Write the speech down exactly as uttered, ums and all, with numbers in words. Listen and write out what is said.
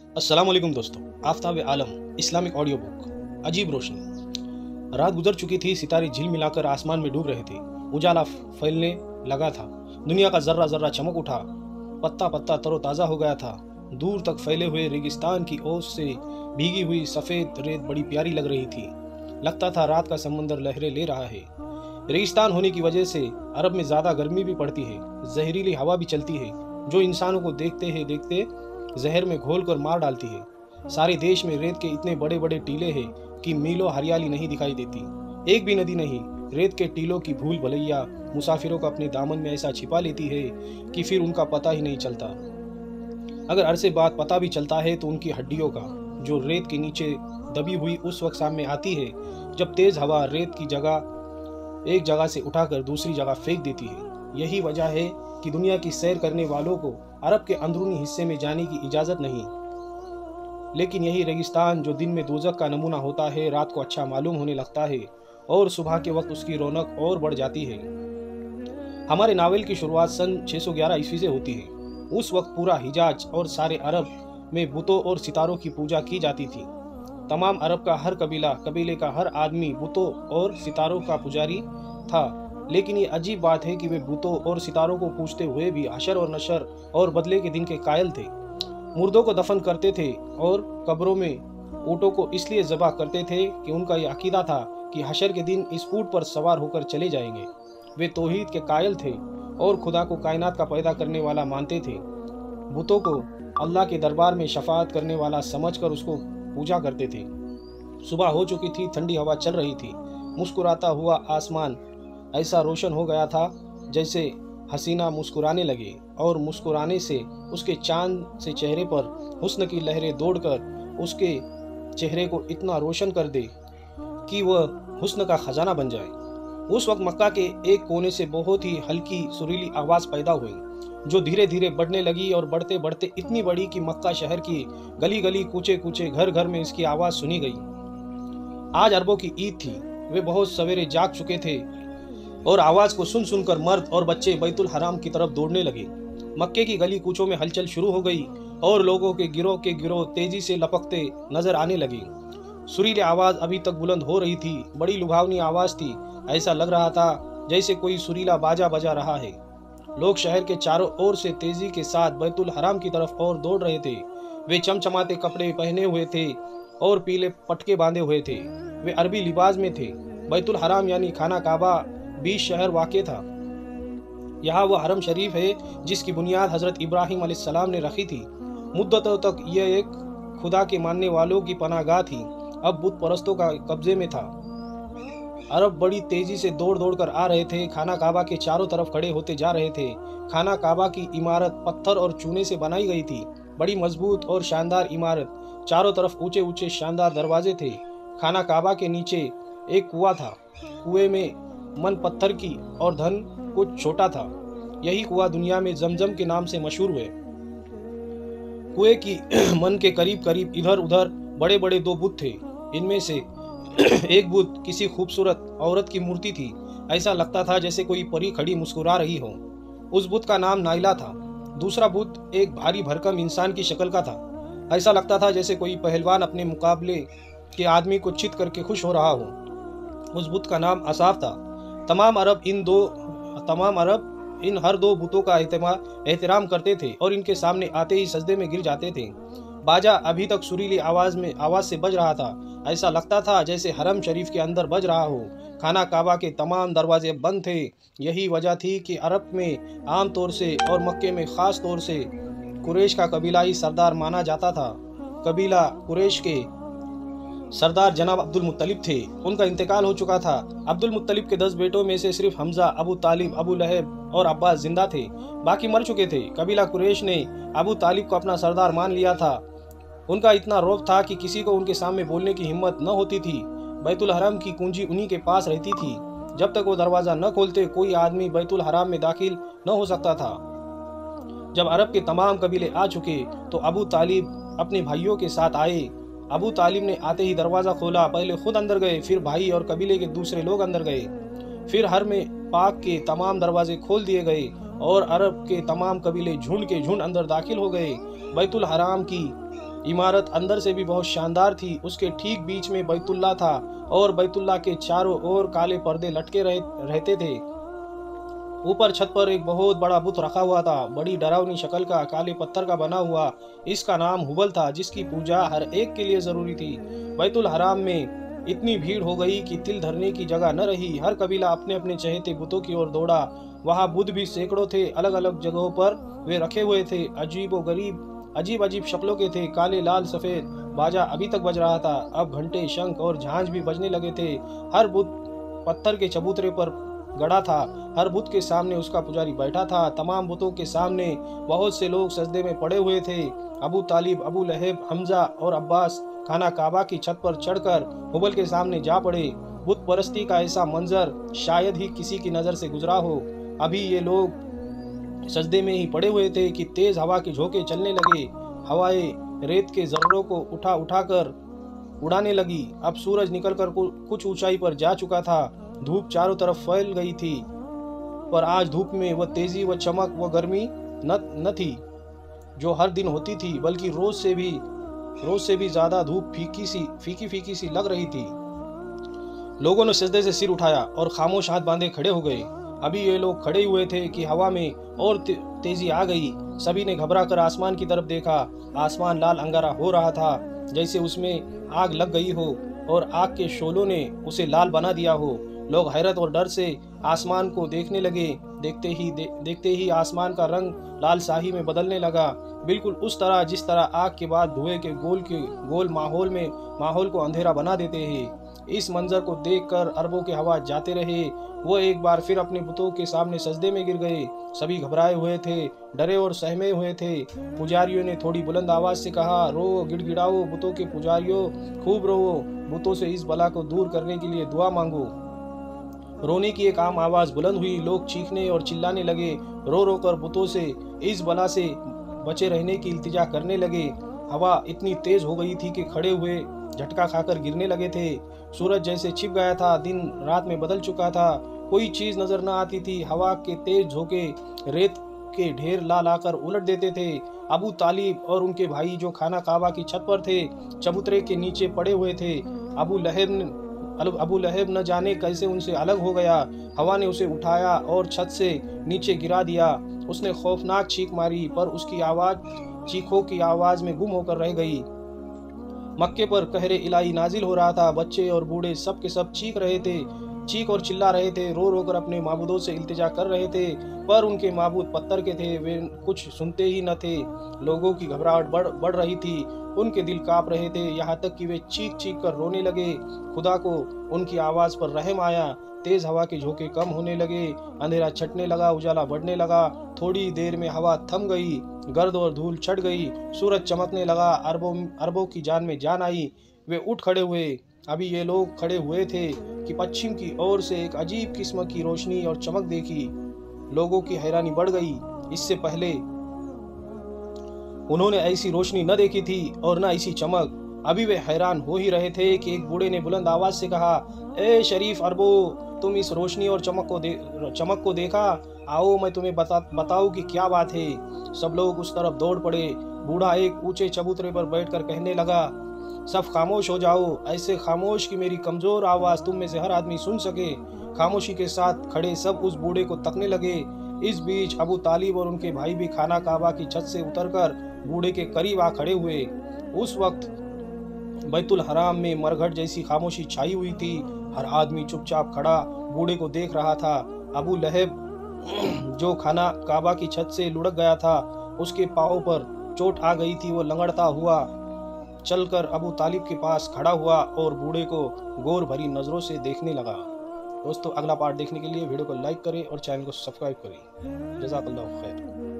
अस्सलाम वालेकुम दोस्तों। Aftab Alam Islamic audio book. अजीब रोशनी। रात गुजर चुकी थी, सितारे झिल मिलाकर आसमान में डूब रहे थे। उजाला फैलने लगा था, दुनिया का जर्रा जर्रा चमक उठा, पत्ता पत्ता तरोताज़ा हो गया था। दूर तक फैले हुए रेगिस्तान की ओस से भीगी हुई सफ़ेद रेत बड़ी प्यारी लग रही थी। लगता था रात का समंदर लहरें ले रहा है। रेगिस्तान होने की वजह से अरब में ज़्यादा गर्मी भी पड़ती है, जहरीली हवा भी चलती है जो इंसानों को देखते हैं देखते जहर में घोल कर मार डालती है। सारे देश में रेत के इतने बड़े बड़े टीले हैं कि मीलों हरियाली नहीं दिखाई देती। एक भी नदी नहीं। रेत के टीलों की भूल भलैया मुसाफिरों को अपने दामन में ऐसा छिपा लेती है कि फिर उनका पता ही नहीं चलता। अगर अरसे बाद पता भी चलता है तो उनकी हड्डियों का, जो रेत के नीचे दबी हुई उस वक्त सामने आती है जब तेज हवा रेत की जगह एक जगह से उठाकर दूसरी जगह फेंक देती है। यही वजह है कि दुनिया की सैर करने वालों को अरब के अंदरूनी हिस्से में जाने की इजाज़त नहीं। लेकिन यही रेगिस्तान जो दिन में दोज़ख का नमूना होता है, रात को अच्छा मालूम होने लगता है और सुबह के वक्त उसकी रौनक और बढ़ जाती है। हमारे नावल की शुरुआत सन छह सौ ग्यारह ईस्वी से होती है। उस वक्त पूरा हिजाज और सारे अरब में बुतों और सितारों की पूजा की जाती थी। तमाम अरब का हर कबीला, कबीले का हर आदमी बुतों और सितारों का पुजारी था। लेकिन ये अजीब बात है कि वे बुतों और सितारों को पूजते हुए भी हशर और नशर और बदले के दिन के कायल थे। मुर्दों को दफन करते थे और कब्रों में ऊँटों को इसलिए ज़बह करते थे कि उनका यह अकीदा था कि हशर के दिन इस ऊँट पर सवार होकर चले जाएंगे। वे तौहीद के कायल थे और खुदा को कायनात का पैदा करने वाला मानते थे। बुतों को अल्लाह के दरबार में शफाअत करने वाला समझकर उसको पूजा करते थे। सुबह हो चुकी थी, ठंडी हवा चल रही थी। मुस्कुराता हुआ आसमान ऐसा रोशन हो गया था जैसे हसीना मुस्कुराने लगे और मुस्कुराने से उसके चांद से चेहरे पर हुस्न की लहरें दौड़कर उसके चेहरे को इतना रोशन कर दे कि वह हुस्न का खजाना बन जाए। उस वक्त मक्का के एक कोने से बहुत ही हल्की सुरीली आवाज़ पैदा हुई जो धीरे धीरे बढ़ने लगी और बढ़ते बढ़ते इतनी बड़ी कि मक्का शहर की गली गली कूचे कूचे घर घर में इसकी आवाज़ सुनी गई। आज अरबों की ईद थी। वे बहुत सवेरे जाग चुके थे और आवाज़ को सुन सुनकर मर्द और बच्चे बैतुल हराम की तरफ दौड़ने लगे। मक्के की गली कूचों में हलचल शुरू हो गई और लोगों के गिरोह के गिरोह तेजी से लपकते नजर आने लगे। सुरीली आवाज़ अभी तक बुलंद हो रही थी, बड़ी लुभावनी आवाज़ थी। ऐसा लग रहा था जैसे कोई सुरीला बाजा बजा रहा है। लोग शहर के चारों ओर से तेजी के साथ बैतुल हराम की तरफ और दौड़ रहे थे। वे चमचमाते कपड़े पहने हुए थे और पीले पटके बांधे हुए थे। वे अरबी लिबास में थे। बैतुल हराम यानी खाना काबा बीस शहर वाक़े था। यहाँ वह हरम शरीफ है जिसकी बुनियाद हज़रत इब्राहिम अलैहिस्सलाम ने रखी थी। मुद्दतों तक यह एक खुदा के मानने वालों की पनाहगाह थी, अब बुत परस्तों का कब्जे में था। अरब बड़ी तेजी से दौड़ दौड़ कर आ रहे थे, खाना काबा के चारों तरफ खड़े होते जा रहे थे। खाना काबा की इमारत पत्थर और चूने से बनाई गई थी, बड़ी मजबूत और शानदार इमारत। चारों तरफ ऊंचे ऊंचे शानदार दरवाजे थे। खाना काबा के नीचे एक कुआं था। कुएं में मन पत्थर की और धन कुछ छोटा था। यही कुआं दुनिया में जमजम के नाम से मशहूर हुए। कुएं की मन के करीब करीब इधर उधर बड़े बड़े दो बुत थे। इनमें से एक बुत किसी खूबसूरत औरत की मूर्ति थी। ऐसा लगता था जैसे कोई परी खड़ी मुस्कुरा रही हो। उस बुत का नाम नाइला था। दूसरा बुत एक भारी भरकम इंसान की शक्ल का था। ऐसा लगता था जैसे कोई पहलवान अपने मुकाबले के आदमी को चित करके खुश हो रहा हो। उस बुत का नाम असाफ था। तमाम अरब इन दो तमाम अरब इन हर दो बुतों का एहतराम करते थे और इनके सामने आते ही सजदे में गिर जाते थे। बाजा अभी तक सुरीली आवाज में आवाज से बज रहा था। ऐसा लगता था जैसे हरम शरीफ के अंदर बज रहा हो। खाना काबा के तमाम दरवाजे बंद थे। यही वजह थी कि अरब में आम तौर से और मक्के में ख़ास तौर से कुरैश का कबीलाई सरदार माना जाता था। कबीला कुरैश के सरदार जनाब अब्दुल मुत्तलिब थे। उनका इंतकाल हो चुका था। अब्दुल मुत्तलिब के दस बेटों में से सिर्फ हमजा, अबू तालिब, अबू लहब और अब्बास जिंदा थे, बाकी मर चुके थे। कबीला कुरैश ने अबू तालिब को अपना सरदार मान लिया था। उनका इतना रौब था कि किसी को उनके सामने बोलने की हिम्मत न होती थी। बैतुल हराम की कुंजी उन्हीं के पास रहती थी। जब तक वो दरवाज़ा न खोलते कोई आदमी बैतुल हराम में दाखिल न हो सकता था। जब अरब के तमाम कबीले आ चुके तो अबू तालिब अपने भाइयों के साथ आए। अबू तालिब ने आते ही दरवाज़ा खोला। पहले खुद अंदर गए, फिर भाई और कबीले के दूसरे लोग अंदर गए। फिर हर में पाक के तमाम दरवाजे खोल दिए गए और अरब के तमाम कबीले झुंड के झुंड अंदर दाखिल हो गए। बैतुल हराम की इमारत अंदर से भी बहुत शानदार थी। उसके ठीक बीच में बैतुल्ला था और बैतुल्ला के चारों ओर काले पर्दे लटके रहे रहते थे। ऊपर छत पर एक बहुत बड़ा बुत रखा हुआ था, बड़ी डरावनी शक्ल का, काले पत्थर का बना हुआ। इसका नाम हुबल था, जिसकी पूजा हर एक के लिए जरूरी थी। बैतुल हराम में इतनी भीड़ हो गई कि तिल धरने की जगह न रही। हर कबीला अपने अपने चहेते बुतों की ओर दौड़ा। वहाँ बुत भी सैकड़ों थे, अलग अलग जगहों पर वे रखे हुए थे। अजीब व गरीब अजीब अजीब शक्लों के थे, काले लाल सफेद। बाजा अभी तक बज रहा था, अब घंटे शंख और झांझ भी बजने लगे थे। हर बुत पत्थर के चबूतरे पर गड़ा था। हर बुत के सामने उसका पुजारी बैठा था। तमाम बुतों के सामने बहुत से लोग सजदे में पड़े हुए थे। अबू तालिब, अबू लहब, हमजा और अब्बास खाना काबा की छत पर चढ़कर हुबल के सामने जा पड़े। बुत परस्ती का ऐसा मंजर शायद ही किसी की नजर से गुजरा हो। अभी ये लोग सजदे में ही पड़े हुए थे कि तेज हवा के झोंके चलने लगे। हवाएं रेत के जर्रों को उठा उठाकर उड़ाने लगी। अब सूरज निकलकर कुछ ऊंचाई पर जा चुका था। धूप चारों तरफ फैल गई थी, पर आज धूप में वह तेजी व चमक व गर्मी न, न थी जो हर दिन होती थी, बल्कि रोज से भी रोज से भी ज्यादा धूप फीकी सी फीकी फीकी सी लग रही थी। लोगों ने सजदे से सिर उठाया और खामोश हाथ बांधे खड़े हो गए। अभी ये लोग खड़े हुए थे कि हवा में और ते, तेजी आ गई। सभी ने घबरा कर आसमान की तरफ देखा। आसमान लाल अंगारा हो रहा था, जैसे उसमें आग लग गई हो और आग के शोलों ने उसे लाल बना दिया हो। लोग हैरत और डर से आसमान को देखने लगे। देखते ही दे, देखते ही आसमान का रंग लाल शाही में बदलने लगा, बिल्कुल उस तरह जिस तरह आग के बाद धुएं के गोल के गोल माहौल में माहौल को अंधेरा बना देते हैं। इस मंजर को देखकर अरबों के हवा जाते रहे। वो एक बार फिर अपने बुतों के सामने सजदे में गिर गए। सभी घबराए हुए थे, डरे और सहमे हुए थे। पुजारियों ने थोड़ी बुलंद आवाज से कहा, रो, गिड़गिड़ाओ, बुतों के पुजारियों, खूब रो, बुतों से इस बला को दूर करने के लिए दुआ मांगो। रोने की एक आम आवाज बुलंद हुई। लोग चीखने और चिल्लाने लगे, रो रो कर बुतों से इस बला से बचे रहने की इल्तिजा करने लगे। हवा इतनी तेज हो गई थी कि खड़े हुए झटका खाकर गिरने लगे थे। सूरज जैसे छिप गया था, दिन रात में बदल चुका था। कोई चीज नजर न आती थी। हवा के तेज झोंके रेत के ढेर ला लाकर उलट देते थे। अबू तालिब और उनके भाई जो खाना काबा की छत पर थे, चबूतरे के नीचे पड़े हुए थे। अबू लहब अबू लहब न जाने कैसे उनसे अलग हो गया। हवा ने उसे उठाया और छत से नीचे गिरा दिया। उसने खौफनाक चीख मारी, पर उसकी आवाज चीखों की आवाज में गुम होकर रह गई। मक्के पर कहरे इलाही नाजिल हो रहा था। बच्चे और बूढ़े सब के सब चीख रहे थे, चीख और चिल्ला रहे थे, रो रो कर अपने माबूदों से इल्तिजा कर रहे थे, पर उनके माबूद पत्थर के थे, वे कुछ सुनते ही न थे। लोगों की घबराहट बढ़ बढ़ रही थी, उनके दिल कांप रहे थे, यहाँ तक कि वे चीख चीख कर रोने लगे। खुदा को उनकी आवाज पर रहम आया। तेज हवा के झोंके कम होने लगे, अंधेरा छटने लगा, उजाला बढ़ने लगा। थोड़ी देर में हवा थम गई, गर्द और धूल छट गई, सूरज चमकने लगा। अरबों अरबों की जान में जान आई। वे उठ खड़े हुए। अभी ये लोग खड़े हुए थे कि पश्चिम की ओर से एक अजीब किस्म की रोशनी और चमक देखी। लोगों की हैरानी बढ़ गई। इससे पहले उन्होंने ऐसी रोशनी न देखी थी और न ऐसी चमक। अभी वे हैरान हो ही रहे थे कि एक बूढ़े ने बुलंद आवाज से कहा, ए शरीफ अरबो, तुम इस रोशनी और चमक को दे चमक को देखा? आओ मैं तुम्हें बता बताऊं कि क्या बात है। सब लोग उस तरफ दौड़ पड़े। बूढ़ा एक ऊंचे चबूतरे पर बैठकर कहने लगा, सब खामोश हो जाओ, ऐसे खामोश कि मेरी कमजोर आवाज तुम में से हर आदमी सुन सके। खामोशी के साथ खड़े सब उस बूढ़े को तकने लगे। इस बीच अबू तालिब और उनके भाई भी खाना काबा की छत से उतरकर बूढ़े के करीब आ खड़े हुए। उस वक्त बैतुल हराम में मरघट जैसी खामोशी छाई हुई थी। हर आदमी चुपचाप खड़ा बूढ़े को देख रहा था। अबू लहब जो खाना काबा की छत से लुढ़क गया था, उसके पांव पर चोट आ गई थी। वो लंगड़ता हुआ चलकर अबू तालिब के पास खड़ा हुआ और बूढ़े को गौर भरी नजरों से देखने लगा। दोस्तों, अगला पार्ट देखने के लिए वीडियो को लाइक करें और चैनल को सब्सक्राइब करें। जज़ाकल्लाहु खैर।